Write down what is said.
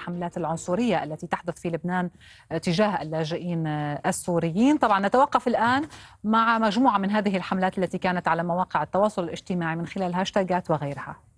الحملات العنصرية التي تحدث في لبنان تجاه اللاجئين السوريين. طبعا نتوقف الآن مع مجموعة من هذه الحملات التي كانت على مواقع التواصل الاجتماعي من خلال هاشتاجات وغيرها.